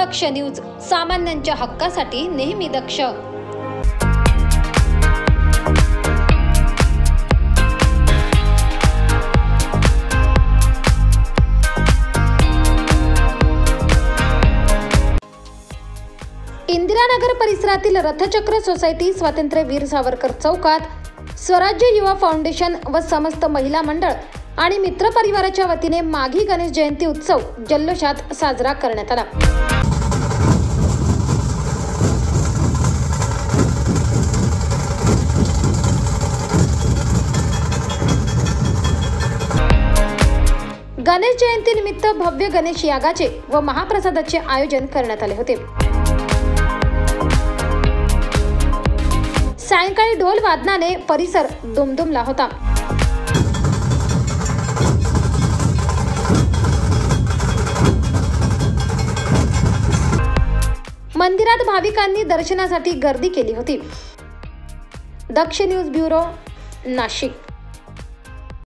दक्ष news, सामान्यांच्या हक्कासाठी नेहमी दक्ष। इंदिरानगर परिसरातील रथचक्र सोसायटी, स्वातंत्र्यवीर सावरकर चौकात स्वराज्य युवा फाउंडेशन व समस्त महिला मंडळ आणि मित्र परिवाराच्या वतीने माघी गणेश जयंती उत्सव जल्लोषात साजरा करण्यात आला। गणेश जयंती निमित्त भव्य गणेश यागाचे व महाप्रसादाचे आयोजन करण्यात आले होते। सायंकाळी ढोल वादनाने परिसर दुमदुमला होता। मंदिरात भाविकांनी दर्शनासाठी गर्दी केली होती। Daksh news bureau, Nashik.